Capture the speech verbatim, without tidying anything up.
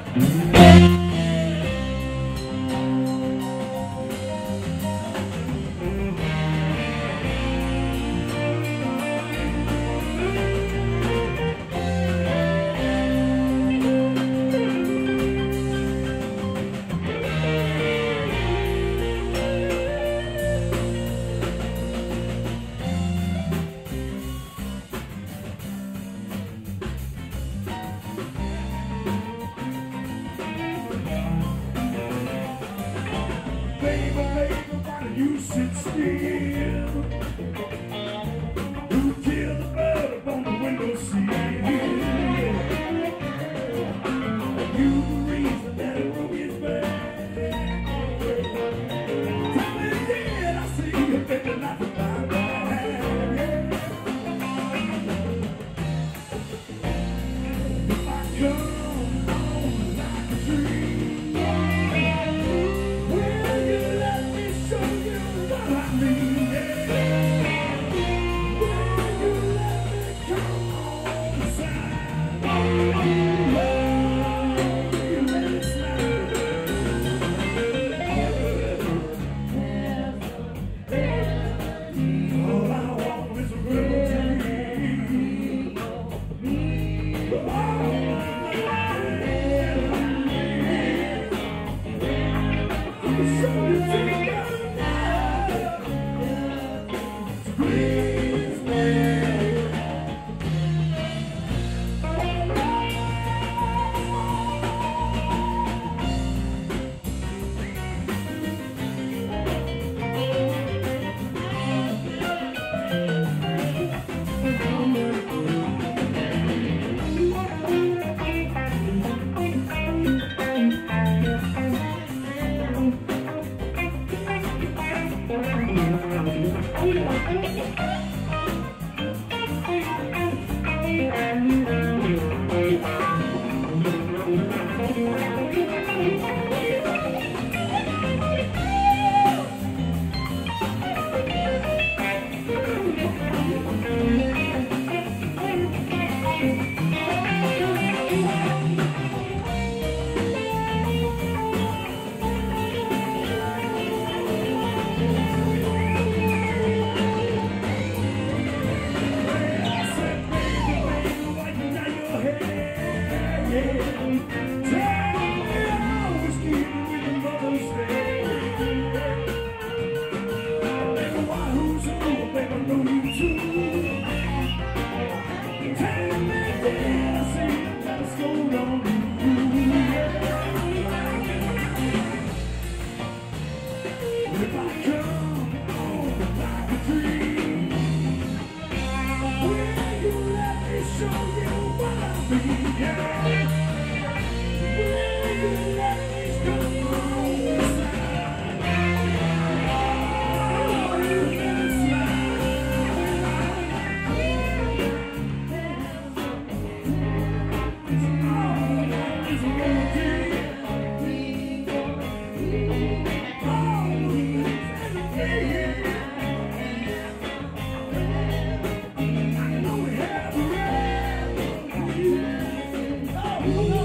You sit still. Who killed the bird upon the window sill? You the reason that the room is bad. Tell me again, I see you thinking not to buy bad. If I come on like a dream, will you let me show you what I mean? Will you let me come on the side? Will you let it slide? All I want is a remedy. So you think please, Oh,